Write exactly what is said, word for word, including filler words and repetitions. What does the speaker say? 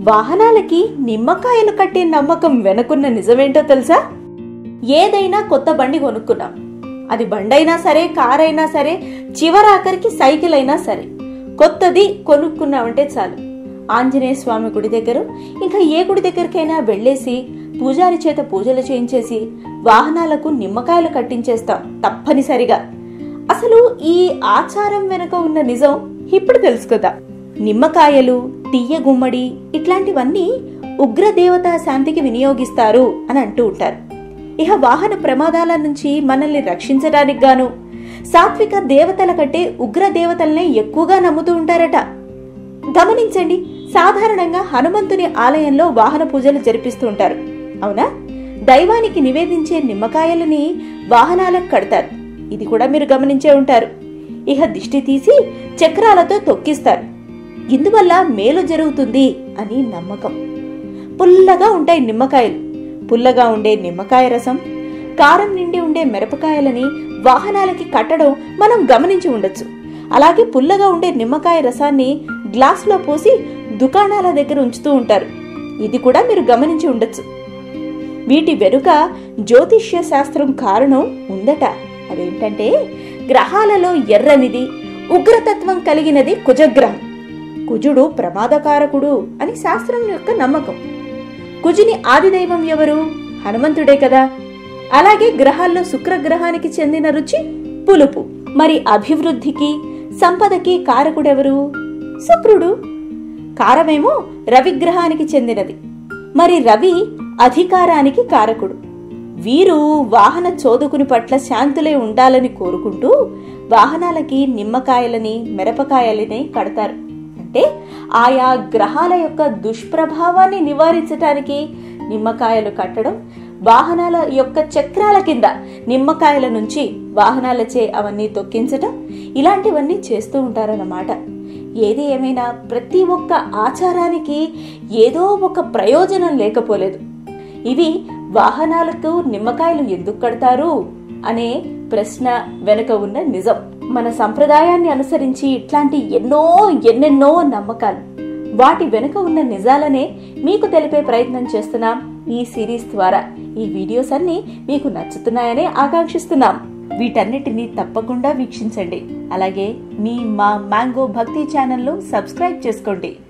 వాహనాలకి నిమ్మకాయలు కట్టే నమ్మకం వెనుకున్న నిజమేంటో తెలుసా? ఏదైనా కొత్త బండి కొనుక్కున్నాం, అది బండైనా సరే, కారైనా సరే, చివరాఖరికి సైకిల్ అయినా సరే, కొత్తది కొనుక్కున్నామంటే చాలు, ఆంజనేయ స్వామి గుడి దగ్గర ఇంకా ఏ గుడి దగ్గరికైనా వెళ్లేసి పూజారి చేత పూజలు చేయించేసి వాహనాలకు నిమ్మకాయలు కట్టించేస్తాం తప్పనిసరిగా. అసలు ఈ ఆచారం వెనుక ఉన్న నిజం ఇప్పుడు తెలుసుకుందాం. నిమ్మకాయలు, తీయ గుమ్మడి ఇట్లాంటివన్నీ ఉగ్రదేవతా శాంతికి వినియోగిస్తారు అని అంటూ ఉంటారు. ఇహ వాహన ప్రమాదాల నుంచి మనల్ని రక్షించడానికి గాను సాత్విక దేవతల కంటే ఉగ్ర దేవతలనే ఎక్కువగా నమ్ముతూ ఉంటారట. గమనించండి, సాధారణంగా హనుమంతుని ఆలయంలో వాహన పూజలు జరిపిస్తూ ఉంటారు, అవునా? దైవానికి నివేదించే నిమ్మకాయలని వాహనాలకు కడతారు, ఇది కూడా మీరు గమనించే ఉంటారు. ఇహ దిష్టి తీసి చక్రాలతో తొక్కిస్తారు, ఇందువల్ల మేలు జరుగుతుంది అని నమ్మకం. పుల్లగా ఉంటాయి నిమ్మకాయలు. పుల్లగా ఉండే నిమ్మకాయ రసం, కారం నిండి ఉండే మిరపకాయలని వాహనాలకి కట్టడం మనం గమనించి ఉండొచ్చు. అలాగే పుల్లగా ఉండే నిమ్మకాయ రసాన్ని గ్లాసులో పోసి దుకాణాల దగ్గర ఉంచుతూ ఉంటారు, ఇది కూడా మీరు గమనించి ఉండొచ్చు. వీటి వెనుక జ్యోతిష్య శాస్త్రం కారణం ఉందట. అదేంటంటే, గ్రహాలలో ఎర్రనిది, ఉగ్రతత్వం కలిగినది కుజగ్రహం. కుజుడు ప్రమాదకారకుడు అని శాస్త్రం యొక్క నమ్మకం. కుజుని ఆదిదైవం ఎవరు? హనుమంతుడే కదా. అలాగే గ్రహాల్లో శుక్రగ్రహానికి చెందిన రుచి పులుపు. మరి అభివృద్ధికి, సంపదకి కారకుడెవరు? శుక్రుడు. కారమేమో రవిగ్రహానికి చెందినది. మరి రవి అధికారానికి కారకుడు. వీరు వాహన చోదకుని పట్ల శాంతులే ఉండాలని కోరుకుంటూ వాహనాలకి నిమ్మకాయలని, మిరపకాయలని కడతారు. అంటే ఆయా గ్రహాల యొక్క దుష్ప్రభావాన్ని నివారించటానికి నిమ్మకాయలు కట్టడం, వాహనాల యొక్క చక్రాల కింద నిమ్మకాయల నుంచి వాహనాలచే అవన్నీ తొక్కించటం, ఇలాంటివన్నీ చేస్తూ ఉంటారన్నమాట. ఏది ఏమైనా ప్రతి ఒక్క ఆచారానికి ఏదో ఒక ప్రయోజనం లేకపోలేదు. ఇవి వాహనాలకు నిమ్మకాయలు ఎందుకు కడతారు అనే ప్రశ్న వెనుక ఉన్న నిజం. మన సంప్రదాయాన్ని అనుసరించి ఇట్లాంటి ఎన్నో ఎన్నెన్నో నమ్మకాలు, వాటి వెనుక ఉన్న నిజాలనే మీకు తెలిపే ప్రయత్నం చేస్తున్నాం ఈ సిరీస్ ద్వారా. ఈ వీడియోస్ అన్ని మీకు నచ్చుతున్నాయని ఆకాంక్షిస్తున్నాం. వీటన్నిటిని తప్పకుండా వీక్షించండి. అలాగే మీ మా మ్యాంగో భక్తి ఛానల్ను సబ్స్క్రైబ్ చేసుకోండి.